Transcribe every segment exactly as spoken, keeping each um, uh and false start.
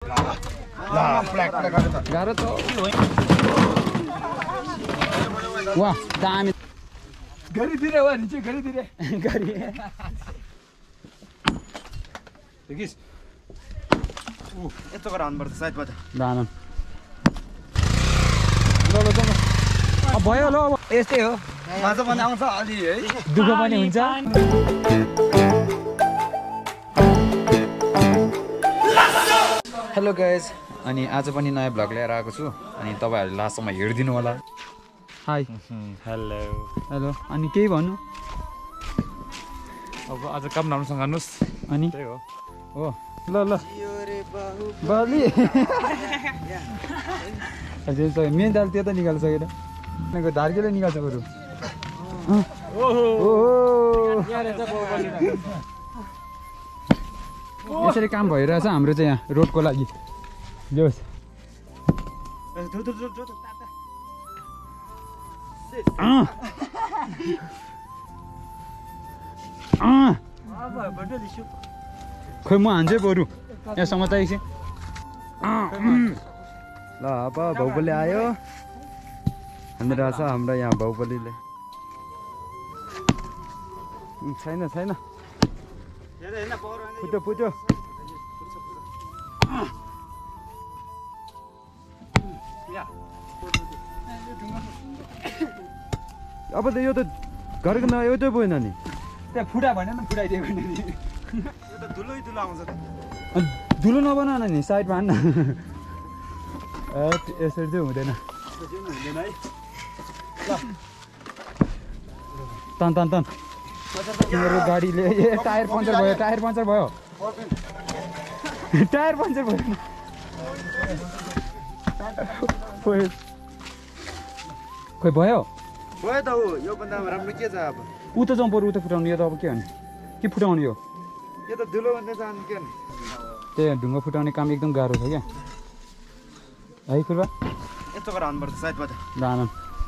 गाह्रो त वाह दामी गरिदिएर वा नि चाहिँ गरिदिएर गरी देखिस् ऊ यस्तो गरेर हान्नुपर्छ साइडबाट दाम ल ल जाउँ अब भयो ल अब यस्तै हो माछा पनि आउँछ अलि है दुःख पनि हुन्छ हेलो गाइज अनि आज पनि नयाँ भ्लग लिएर आएको छु अनि तपाईँहरूले लास्टसम्म हेरिदिनु होला हाई हेलो हेलो अनि केही भन्नु अब आज काम राम्रोसँग गर्नुहोस् अनि त्यही हो हो ल ल बाली मेन दाल त्यो त निकालिसकेर उनीहरूको धार्केले निकाल्छ बरु यसरी काम भइरहेछ हाम्रो चाहिँ यहाँ रोडको लागि ल्याओस् खोइ म हान्छु बरु यहाँसम्म त एकछिन ल अब बाहुबली आयो हानिरहेछ हाम्रो यहाँ बाहुबलीले छैन छैन फुट्यो फुट्यो अब त यो त घरको न एउटै भएन नि त्यहाँ फुटा भने नि फुटाइदियो भने नि यो त धुलै धुलो आउँछ त धुलो नबना नि साइडमा हान्न ए यसरी चाहिँ हुँदैन हुँदैन है तन तन तन मेरो गाडीले ए टायर पङ्चर भयो टायर पङ्चर भयो टायर पङ्चर भयो खोइ भयो भयो त हो यो भन्दा राम्रो के छ अब ऊ त जाउँ बरु ऊ त फुटाउनु यो त अब के हो नि के फुटाउनु यो यो त धुलो भन्दा जानु के नि त्यही ढुङ्गा फुटाउने काम एकदम गाह्रो छ क्या है कुर्बा यस्तो गरेर हान्नुपर्छ साइडबाट दाम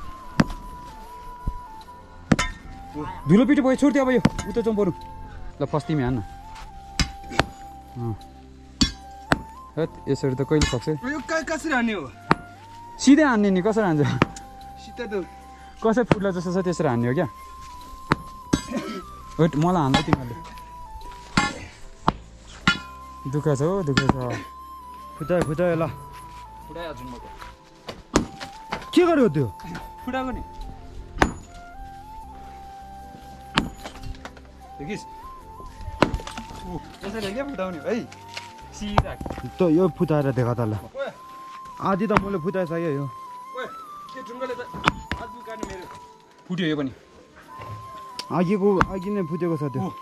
धुलो पिठो भयो छोड्थ्यो अब यो ऊ त जाउँ बरु ल फर्स्ट तिमी हान्न हेत् यसरी त कहिले सक्छ यो कसरी हान्ने हो सिधै हान्ने नि कसरी हान्छ सिधै त कसै फुट्ला जस्तो छ त्यसरी हान्ने हो क्या वेट मलाई हान्दै तिमीहरूले दुःख छ हो दुःख छ फुटायो फुटायो ल फुटाइहाल्छु म के गर्यो त्यो फुटाएको नि देखिस् यसरी के फुटाउने है सिधा त यो फुटाएर देखा त ल आधी त मैले फुटाइसक्यो यो के ढुङ्गाले त आज काट्नु मेरो फुट्यो यो पनि अघिको अघि नै फुटेको छ त्यो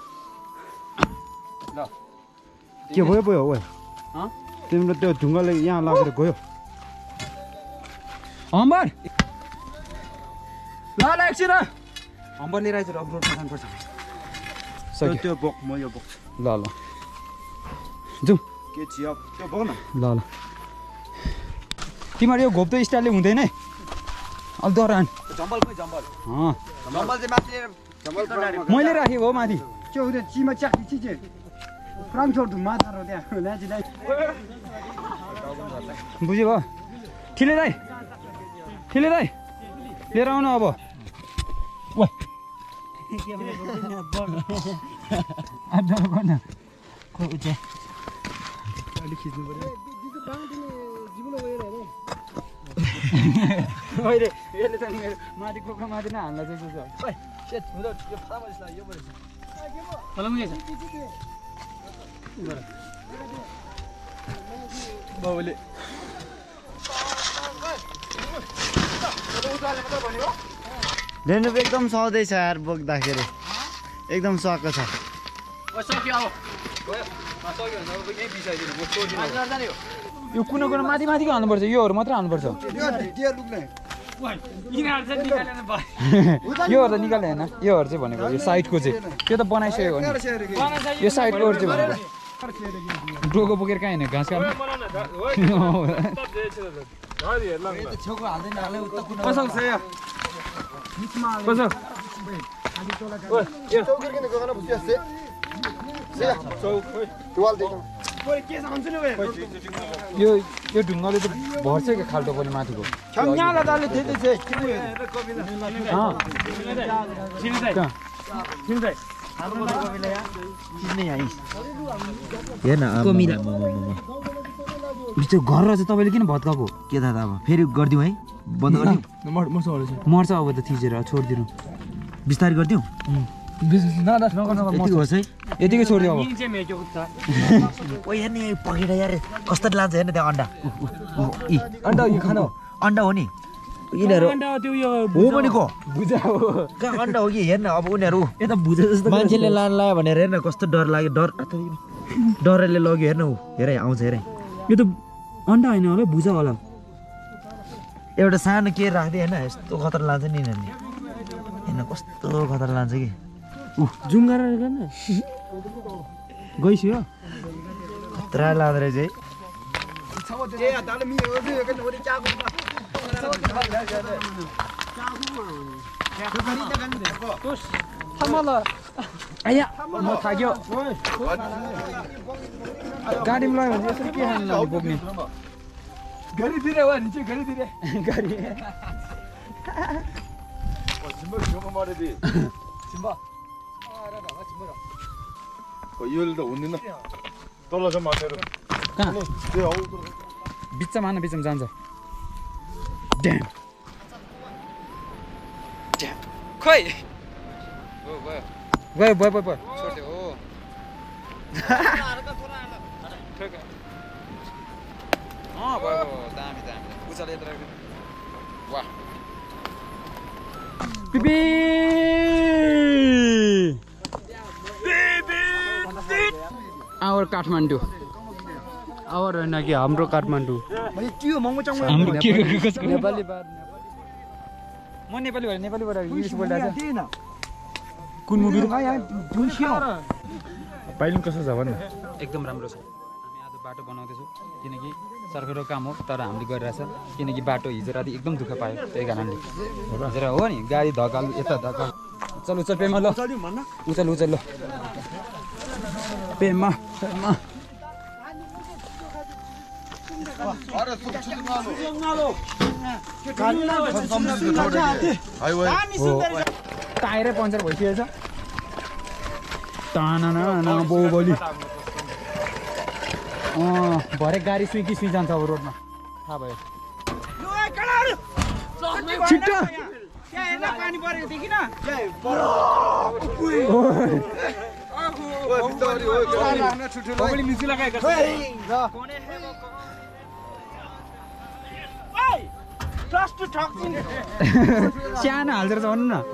ल के भयो भयो ओ हँ तिम्रो त्यो ढुङ्गाले यहाँ लागेर गयो हम्बर ल ल एकछिन हम्बर लिएर आइज अब रोडमा जानुपर्छ त्यो त्यो बोक म यो बोक ल ल जाउँ के छियो त्यो बोक न ल ल तिमीहरू यो घोप्दो स्टाइलले हुँदैन है अलि डरान जम्बल खोइ जम्बल अँ जम्बल चाहिँ माथि जम्बल मैले राखेको हो माथि के हो त्यो चिमा च्याकी चिचे प्राङ छोड माछा र त्यहाँ ल्याची ल्याची बुझ्यो भयो ठिले दाइ ठिले दाइ लिएर आउनु अब वा अलिक खिच्नु पर्यो अहिले यसले त मेरो माथि कोक्रो माथि नै हाल्ला जस्तो छ बाबुले रेनु एकदम सहँदैछ यार बोक्दाखेरि एकदम सको छ यो कुनै कुनै माथि माथिको हाल्नुपर्छ योहरू मात्रै हाल्नुपर्छ योहरू त निकाल्ने होइन योहरू चाहिँ भनेको यो साइडको चाहिँ त्यो त बनाइसकेको नि यो साइडकोहरू चाहिँ भनेको डोको बोकेर कहाँ हिँड्यो घाँस काट्नु यो यो ढुङ्गाले त भर्छ क्या खाल्टो पनि माथिको त्यो घर रहेछ तपाईँले किन भत्काएको के थाहा अब फेरि गरिदिउँ है बन्द गरिदिउँ मर्छ अब त थिचेर छोडिदिनु बिस्तारै गरिदिउँ यतिको होस् है यतिकै छोडिदियो अब ओ हेर्ने पकेट यार कस्तो लान्छ हेर्न त्यहाँ अन्डा अन्डा यो खानु अन्डा हो नि यिनीहरू हो भनेको बुझा हो कहाँ अन्डा हो कि हेर्न अब उनीहरू यता बुझा जस्तो मान्छेले लान लाग्यो भनेर हेर्न कस्तो डर लाग्यो डर डरले लग्यो हेर्न ऊ हेर आउँछ हेर यो त अन्डा होइन होला बुझा होला एउटा सानो के राख्दै होइन यस्तो खतरा लान्छ नि यिनीहरूले हेर्न कस्तो खतरा लान्छ कि ऊ जुम गरेर गर्न गइसक्यो खतरा लाँदो रहेछ है आया म थाक्यो गाडीमा लग्यो भने यसरी के खानु लाग्यो बोक्ने गाडीतिर हो नि चाहिँ गाडीतिर गाडी बिचमा मान्न बिचमा जान्छ ड्याम ड्याम खोइ गयो गयो भयो भयो छोडिदियो हो अँ भयो भयो दामी दामी उचाल यत्र वाह बिबी आवर काठमाडौँ आवर होइन कि हाम्रो काठमाडौँ हाम्रो के नेपाली म नेपाली भएर नेपालीबाट इङ्ग्लिस बोलिरहेको छ कुन मुभी पाइलुङ कस्तो छ भन्नु एकदम राम्रो छ हामी आज बाटो बनाउँदैछौँ किनकि सरकारको काम हो तर हामीले गरिरहेछ किनकि बाटो हिजो राति एकदम दुःख पायो त्यही कारणले हजुर हो नि गाडी धकाल यता धकाल चल उचल पेमा ल उचल उचल ल पेमा पेमा टायरै पङ्चर भइसकेछ टाना बाहुबली अँ भरे गाडी सुई कि सुई जान्छ अब रोडमा थाहा भयो छिट्टो सानो हाल्छ रहेछ भन्नु न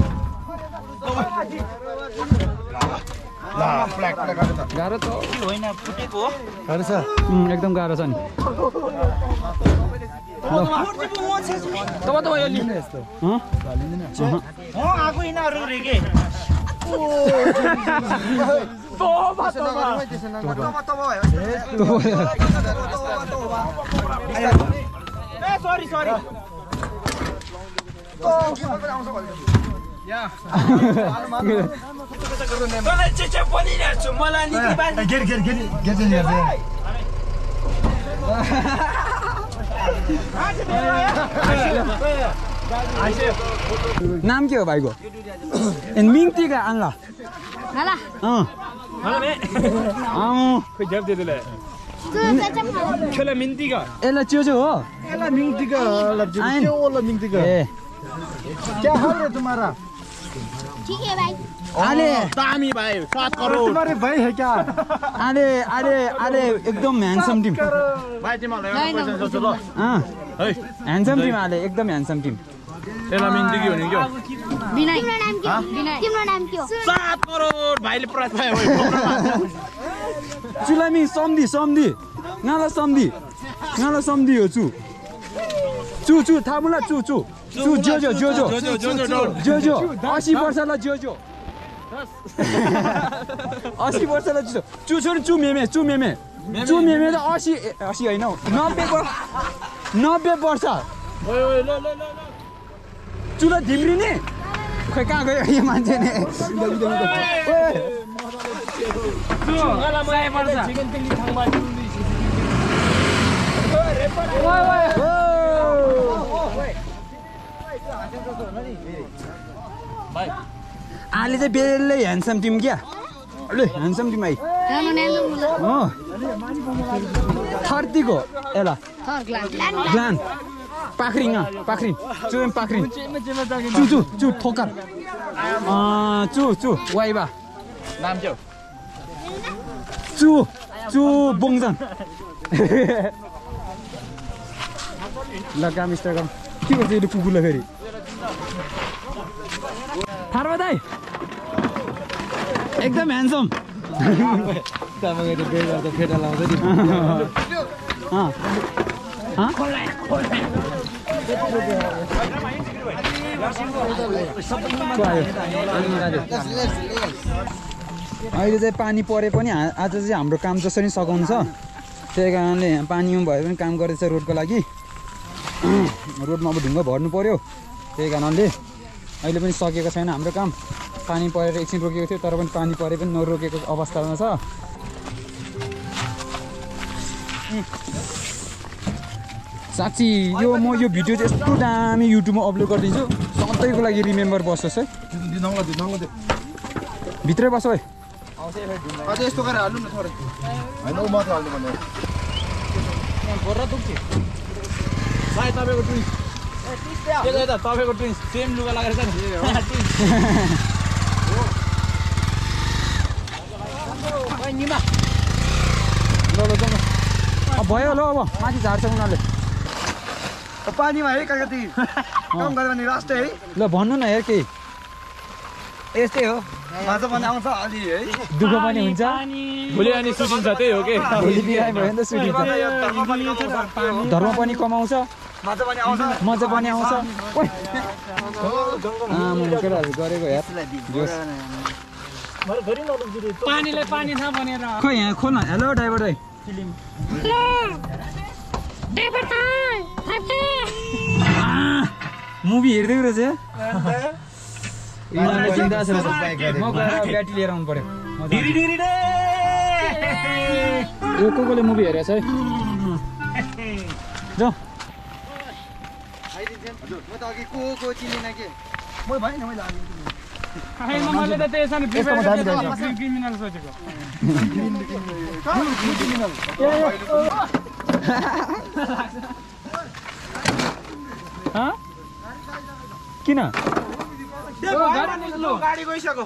गाह्रो त होइन फुटेको गाह्रो छ एकदम गाह्रो छ नि सरी सरी नाम के हो भाइको मिङ्ती का आन्ला यसलाई च्योचो हो क्या हाल है तुम्हारा? ठीक है भाई। आले दामी भाई सात करोड़ तुम्हारे भाई है क्या? आले आले आले एकदम ह्यान्डसम टिम भाइ तिमीलाई पैसा सोच ल अँ है ह्यान्डसम टिम आले एकदम ह्यान्डसम टिम यसलाई मिन्टी के हुने क्या विनय तिम्रो नाम के हो? विनय तिम्रो नाम के हो? सात करोड़ भाइले प्राइज पायो चुलामी सम्धि सम्धि नाला सम्धि नाला सम्धि हो चु चु चु थाहा मलाई चु चु चु जो जो जो जो जो जो अस्सी वर्षलाई जो जो अस्सी वर्षलाई जो चु छोरी चु मेमे चु मेमे चु मेमे त अस्सी अस्सी होइन हौ नब्बे नब्बे वर्ष चुला धिम्रिने खोइ कहाँ गयो यो मान्छे नि चिकन आले चाहिँ बेलै ह्यान्डसम टिम क्या ले ह्यान्डसम टिम आई अँ थर्टीको एला ग्लान पाखरिङ पाखरिङ चु पाखरिङ चु चु चु ठोकर चु चु वाइबा नाम के हो चु चु बोङजन ल काम स्टार्ट गरौँ के गर्छ यो कुकुरलाई फेरि थाहा दाइ एकदम ह्यान्डसम तपाईँको बेड गर्दा फेटा लाउँछ नि अहिले चाहिँ पानी परे पनि आज चाहिँ हाम्रो काम जसरी सघाउँछ त्यही कारणले यहाँ पानीमा भए पनि काम गर्दैछ रोडको लागि रोडमा अब ढुङ्गा भर्नु पर्यो त्यही कारणले अहिले पनि सकेको छैन हाम्रो काम पानी परेर एकछिन रोकेको थियो तर पनि पानी परे पनि नरोकेको अवस्थामा छ साँच्ची यो म यो भिडियो चाहिँ यस्तो दामी युट्युबमा अपलोड गरिदिन्छु सधैँको लागि रिमेम्बर बस्छस् है भित्रै बस है अझै यस्तो गरेर हाल्नु न थोरै हैन उ मात्र हाल्नु भन्ने बोर्रा दुख्छ सायद तपाईको ट्विन्स के गर्दा तपाईको ट्विन्स सेम लुगा लगाएर छ नि ल ल जाउँ अब भयो ल अब माथि झार्छ उनीहरूले पानीमा है कति काम गर्यो भने राष्ट्र है ल भन्नु न हेर केही यस्तै हो माछा पनि आउँछ अलि है दुःख पनि हुन्छ भोलि अनि सुटिङ छ त्यही हो के भोलि बिहान भयो नि त सुटिङ धर्म पनि कमाउँछ माछा पनि आउँछ मजा पनि आउँछ केटाहरू गरेको हेर पानीले पानी छ भनेर खै यहाँ खोल न हेलो ड्राइभर दाइ मुभी हेर्दै रहेछ म गएर ब्याट्री लिएर आउनु पर्यो यो को कोले मुभी हेरेछ है जाउँ म त अघि को को चिनिन के म भएन मैले मैले त त्यसमा क्रिमिनल सोचेको किन गाडी गइसक्यो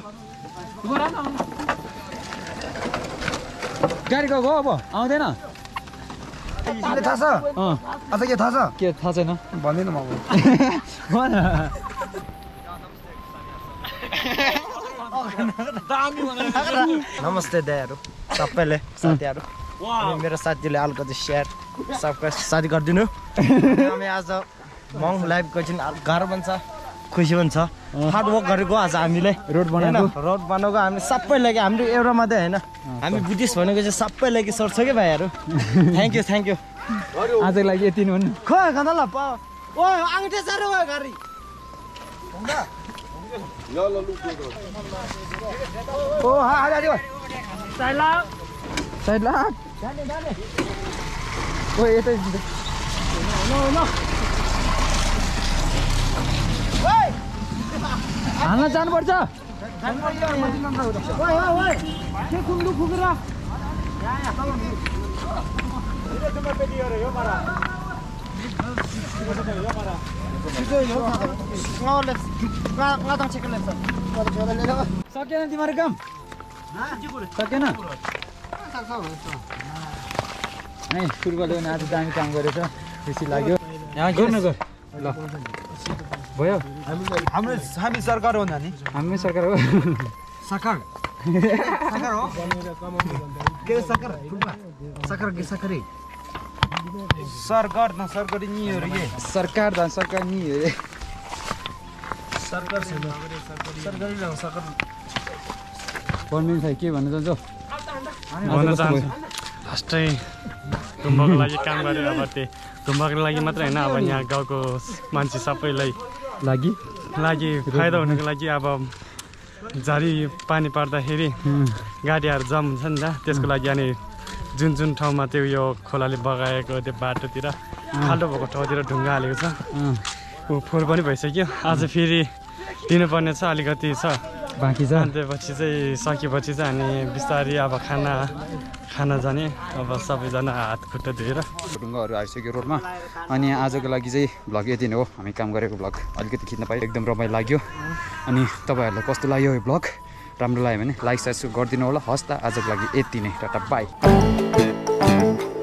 गाडी गयो अब आउँदैन थाहा छ अझ के थाहा छ के थाहा छैन भन्दैन म नमस्ते दाइहरू सबैले साथीहरू मेरो साथीले अलिकति सेयर सबको साथी गरिदिनु हामी आज मङ लाइभ गएछौँ गाह्रो पनि छ खुसी पनि छ हार्ड वर्क गरेको आज हामीले रोड बनाएको रोड बनाएको हामी सबै लागि हाम्रो एउटा मात्रै होइन हामी बुद्धिस्ट भनेको चाहिँ सबै लागि सोध्छ कि भाइहरू थ्याङ्क यू थ्याङ्क यू आजको लागि यति नै हुन् खै खाना ल ओ आङ्टे साह्रो भयो गाडी ओ हा हा जाने साइड ला साइड ला जाने जाने ओ यतै नो नो ओइ हाल्न जानुपर्छ ओइ ओइ ओइ के कुण्डु फुकेर सकेन तिम्रो काम सकेन है फुटबलले पनि आज दामी काम गरेछ खुसी लाग्यो यहाँ गर्नु गर ल भयो हाम्रो हामी सरकार हो नि हामी सरकार हो सरकार सरकार हो के सरकार सरकार के सरकारी सरकार न सरकारी नि हो रे सरकार दा सरकार नि हो रे सरकार छैन सरकारी न सरकार पर्मिन भाइ के भन्न चाहन्छौ भन्न चाहन्छु फर्स्टै तुम्बाको लागि काम गरेर अब त्यही तुम्बाको लागि मात्र होइन अब यहाँ गाउँको मान्छे सबैलाई लागि लागि फाइदा हुनुको लागि अब झरी पानी पर्दाखेरि गाडीहरू जम हुन्छ नि त त्यसको लागि अनि जुन जुन ठाउँमा त्यो यो खोलाले बगाएको त्यो बाटोतिर खाल्डो भएको ठाउँतिर ढुङ्गा हालेको छ ऊ फोहोर पनि भइसक्यो आज फेरि दिनुपर्ने छ अलिकति छ बाँकी छ अनि त्यसपछि चाहिँ सकेपछि चाहिँ हामी बिस्तारै अब खाना खाना जाने अब सबैजना हात खुट्टा धोएर ढुङ्गाहरू आइसक्यो रोडमा अनि आजको लागि चाहिँ भ्लग यति नै हो हामी काम गरेको भ्लग अलिकति खिच्न पायो एकदम रमाइलो लाग्यो अनि तपाईँहरूलाई कस्तो लाग्यो यो भ्लग राम्रो लाग्यो भने लाइक साइक गरिदिनु होला हस् त आजको लागि यति नै टाटा बाई